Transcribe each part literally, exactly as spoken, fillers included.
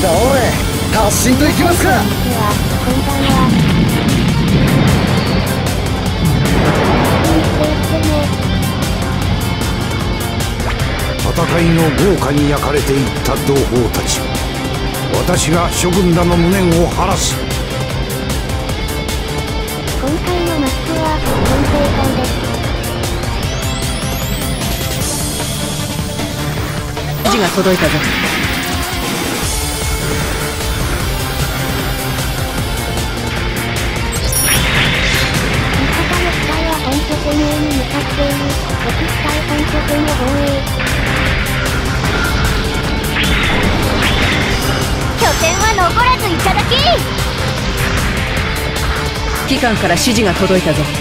どれ発進といきますか。 戦いの豪華に焼かれていった同胞たち、私が諸軍らの無念を晴らす。 今回のマッチは本正解です。 指示が届いたぞ。 味方の機体は本拠点へに向かっている。敵機体本拠点の防衛。拠点は残らずいただき。 機関から指示が届いたぞ。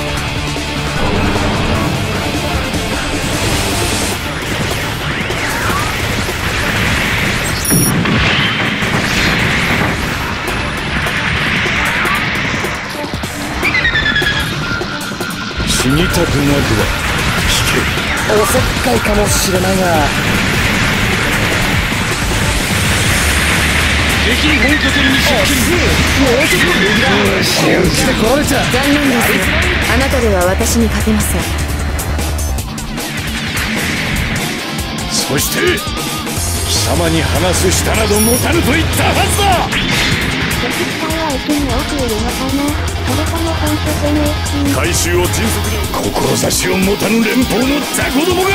死にたくなくは聞け。 おせっかいかもしれないが、 敵本拠点に接近。 もうちょっと右だ。本気で来られちゃ残念です。あなたでは私に勝てません。 そして貴様に話す舌など持たぬと言ったはずだ。 敵機体は駅に多くいるのかな。それとも本拠点へ進む。 回収を迅速に。志を持たぬ連邦の雑魚どもが。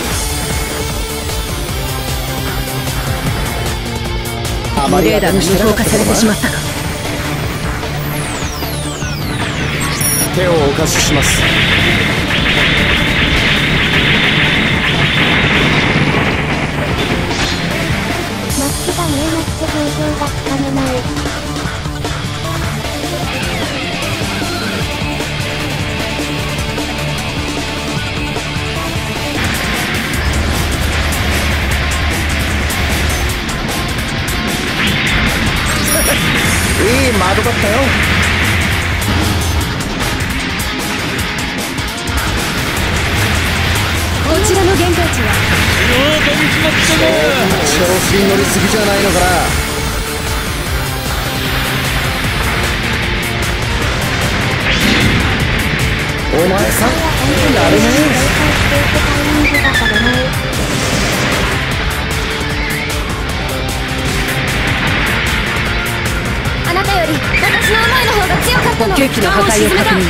レーダーが無効化されてしまったか。 手をお貸しします。 マッチが見えなくて表情がつかめない。 いい窓だったよ。 こちらの限界値は。 ようかみちまったな。 調子に乗りすぎじゃないのかな。お前さんやるね。 あなたより私の思いの方が強かったの。 補給機の破壊を確認。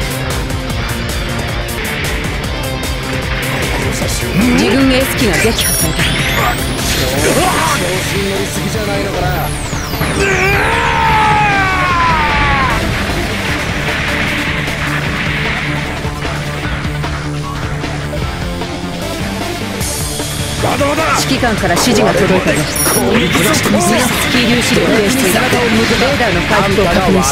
自軍エース機が撃破された。 調子に乗りすぎじゃないのかな。 まだまだ。 指揮官から指示が届いたぞ。スキー粒子で提出。レーダーの回復を確認した。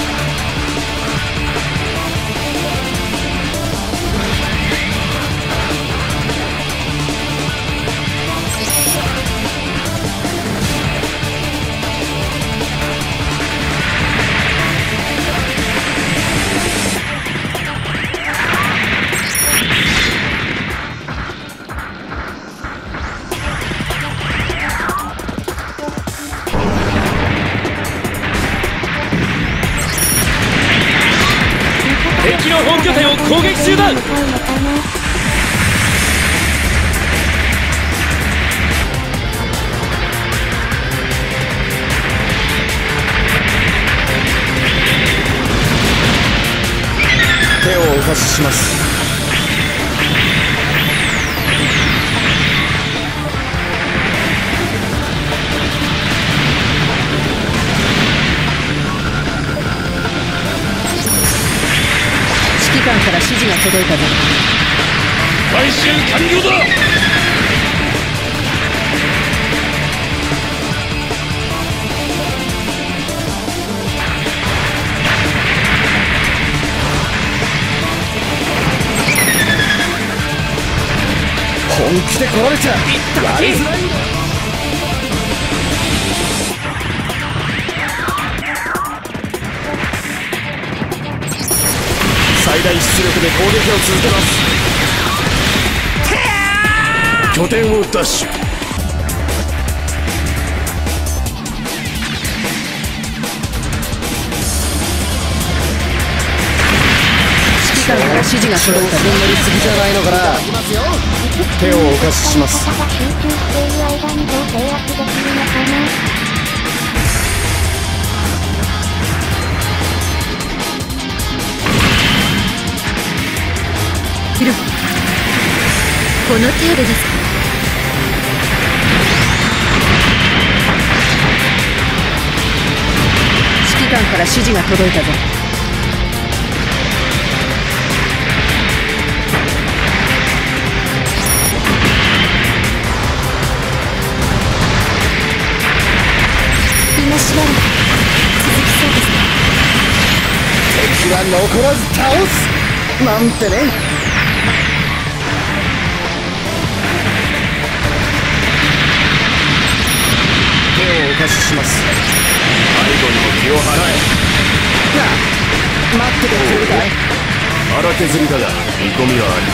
敵の本拠点を攻撃中だ。 手をお貸しします。 指揮官から指示が届いたぞ。 回収完了だ。 本気で来られちゃやりづらいんだ。最大出力で攻撃を続けます。拠点を奪取。 指示が届いたぞ。 乗りすぎじゃないのかな。手をお貸しします。 集中している間にどう制圧できるのかな。 ヒル、この程度ですか。指揮官から指示が届いたぞ。 今しばらく続きそうですね。 敵は残らず倒すなんてね。手をお貸しします。 背後にも気を払え。 なあ、待っててくれるかい。 荒削りだが見込みはある。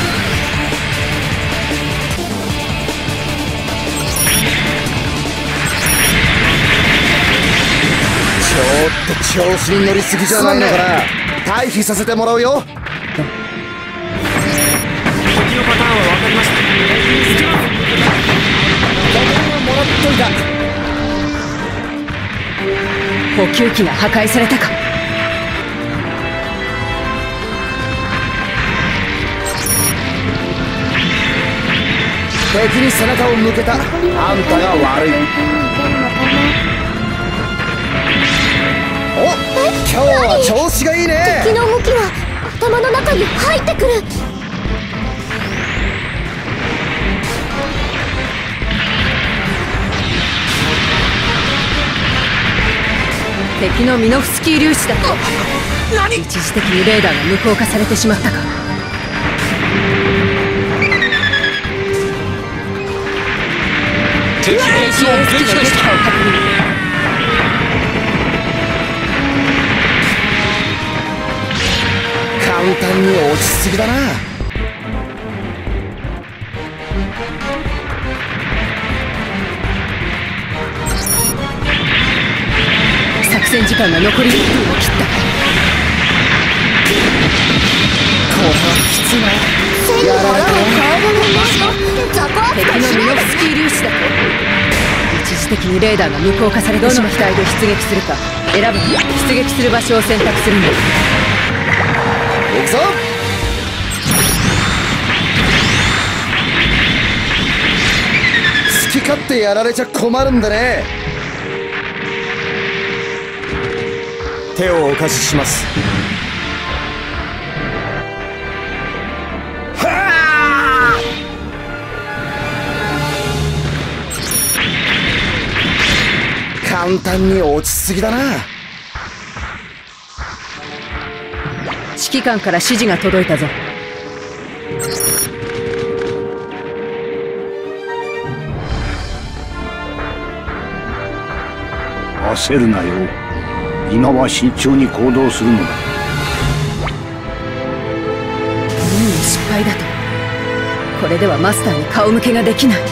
ちょっと調子に乗りすぎじゃないのかな。退避させてもらうよ。 敵のパターンは分かりました。 もらっといた。 補給機が破壊されたか。 敵に背中を向けたあんたが悪い。お、今日は調子がいいね。 敵の動きが頭の中に入ってくる。 敵のミノフスキー粒子だ。一時的にレーダーが無効化されてしまったか。 敵ベースを撃破した。 簡単に落ちすぎだな。 作戦時間が残りいっぷんを切った。 これはきついな。 背に腹を変えられますと雑魚敵扱いしないで。 のミノフスキー粒子だ。一時的にレーダーが無効化されてしまった。どの機体で出撃するか選ぶ。出撃する場所を選択するんだ。 行くぞ。好き勝手やられちゃ困るんだね。手をお貸しします。はあ！簡単に落ちすぎだな。 指揮官から指示が届いたぞ。 焦るなよ。今は慎重に行動するのだ。 任務失敗だと。これではマスターに顔向けができない。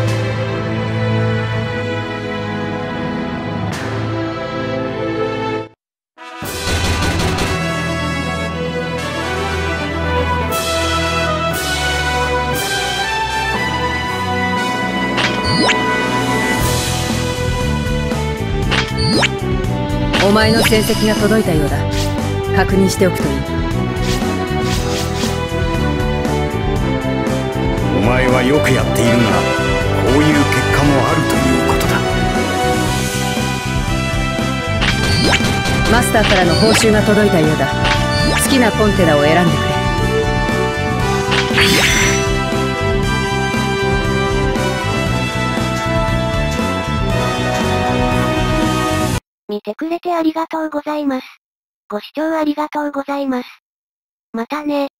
お前の戦績が届いたようだ。確認しておくといい。 お前はよくやっているが、こういう結果もあるということだ。 マスターからの報酬が届いたようだ。好きなコンテナを選んでくれ。 見てくれてありがとうございます。ご視聴ありがとうございます。またね。